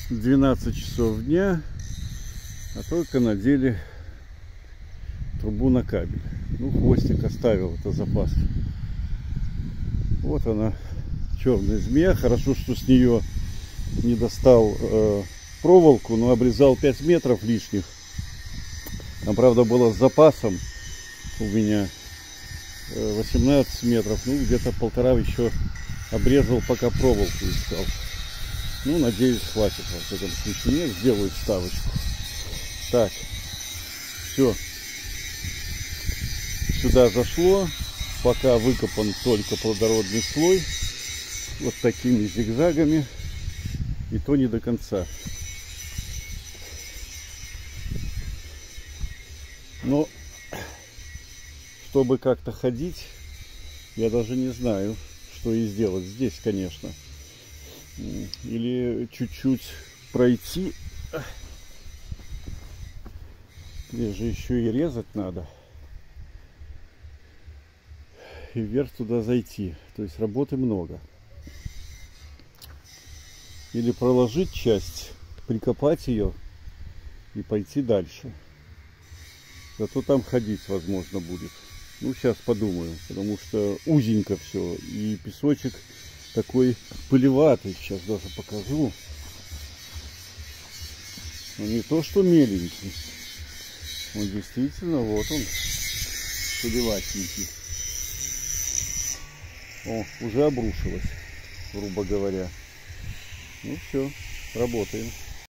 12 часов дня, а только надели трубу на кабель. Ну, хвостик оставил, это запас. Вот она, черная змея. Хорошо, что с нее не достал проволоку, но обрезал 5 метров лишних. Там, правда, было с запасом у меня 18 метров. Ну, где-то полтора еще обрезал, пока проволоку искал. Ну, надеюсь, хватит. В этом случае нет, сделаю вставочку. Так, все. Сюда зашло. Пока выкопан только плодородный слой. Вот такими зигзагами. И то не до конца. Но чтобы как-то ходить, я даже не знаю, что и сделать здесь, конечно. Или чуть-чуть пройти. Здесь же еще и резать надо. И вверх туда зайти. То есть работы много. Или проложить часть, прикопать ее и пойти дальше. Зато там ходить возможно будет. Ну, сейчас подумаю, потому что узенько все. И песочек такой пылеватый. Сейчас даже покажу. Но не то, что меленький. Он действительно, вот он, пылеватенький. О, уже обрушилось, грубо говоря. Ну все, работаем.